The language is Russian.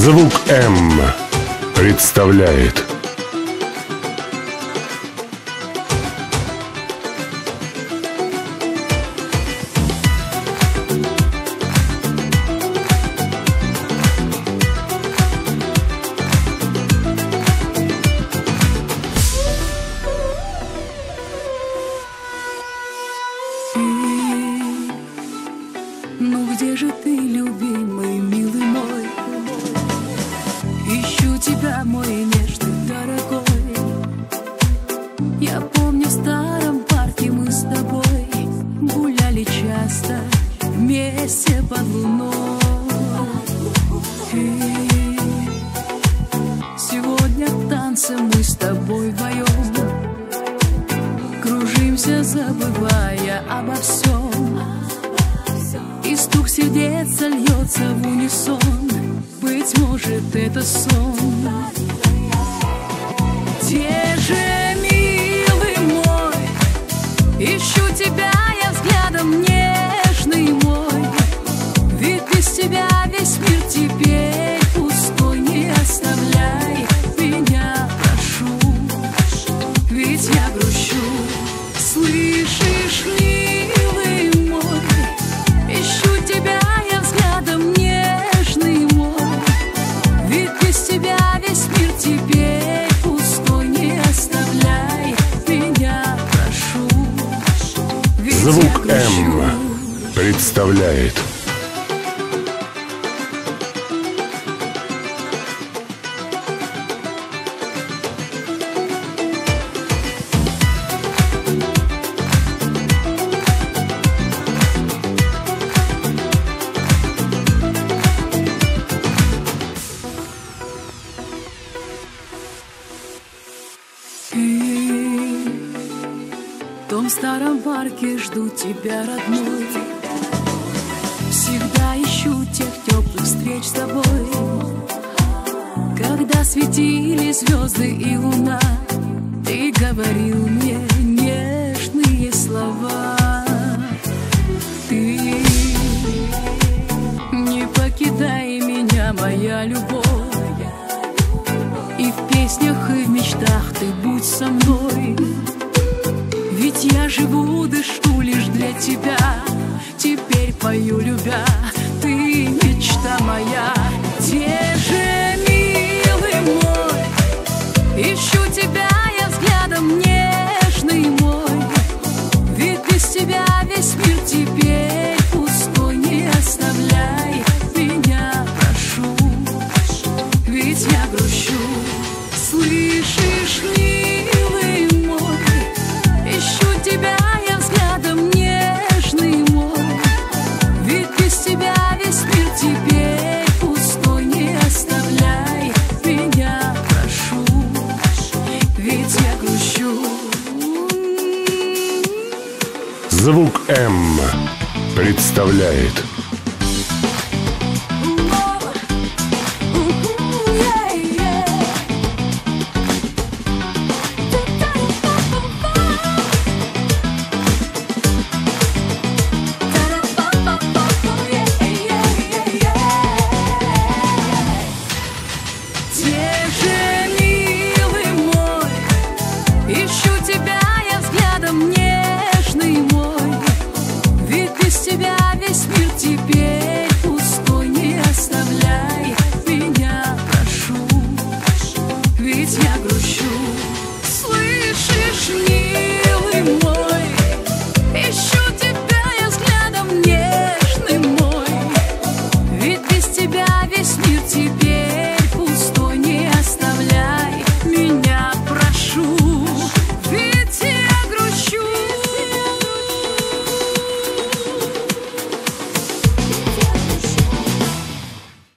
Звук М представляет. Ну где же ты, любимый, милый мой? Ищу тебя, мой нежный, дорогой. Я помню, в старом парке мы с тобой гуляли часто вместе под луной. И сегодня в танце мы с тобой вдвоем кружимся, забывая обо всем. И стук сердец льется в унисон. Быть может, это сон. Где же, милый мой? Ищу тебя я взглядом, нежный мой. Ведь без тебя весь мир теперь пустой. Не оставляй меня, прошу, ведь я грущу. Слышишь, милый мой? Ищу тебя я взглядом, нежный мой. Ведь без тебя весь мир теперь пустой. Не оставляй меня, прошу, ведь Звук я М представляет. И в том старом парке жду тебя, родной. Всегда ищу тех теплых встреч с тобой, когда светили звезды и луна. Ты говорил мне нежные слова. Ты не покидай меня, моя любовь. И в песнях, и в мечтах ты будь со мной. Ведь я живу, дышу лишь для тебя. Теперь пою, любя, ты мечта моя. Где же, милый мой? Ищу тебя я взглядом, нежный мой. Ведь без тебя весь мир теперь пустой. Не оставляй меня, прошу, ведь я грущу. Слышишь, милый мой? Ищу тебя я взглядом, нежный мой. Ведь без тебя весь мир теперь пустой. Не оставляй меня, прошу, ведь я грущу. Звук М представляет. Ищу тебя я взглядом, нежный мой. Ведь без тебя весь мир теперь пустой. Не оставляй меня, прошу, ведь я грущу. Слышишь, милый мой? Ищу тебя я взглядом, нежный мой. Ведь без тебя весь мир теперь